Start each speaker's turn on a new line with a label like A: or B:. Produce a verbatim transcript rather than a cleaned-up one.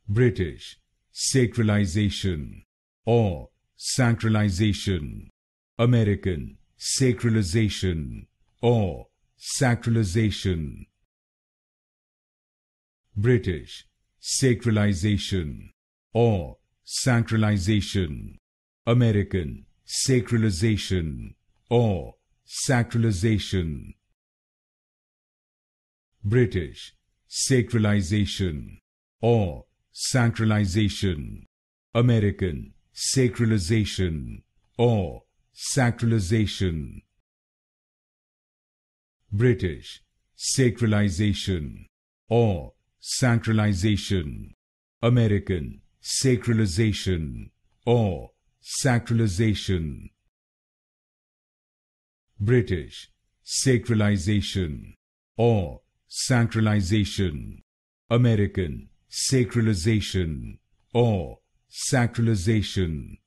A: British, sacralization or sacralization. American, sacralization or sacralization. British, sacralization or sacralization. American, sacralization or sacralization. British, sacralization or sacralization. American, sacralization or sacralization. British, sacralization or sacralization. American, sacralization or sacralization. British, sacralization or sacralization. American, sacralization or sacralization.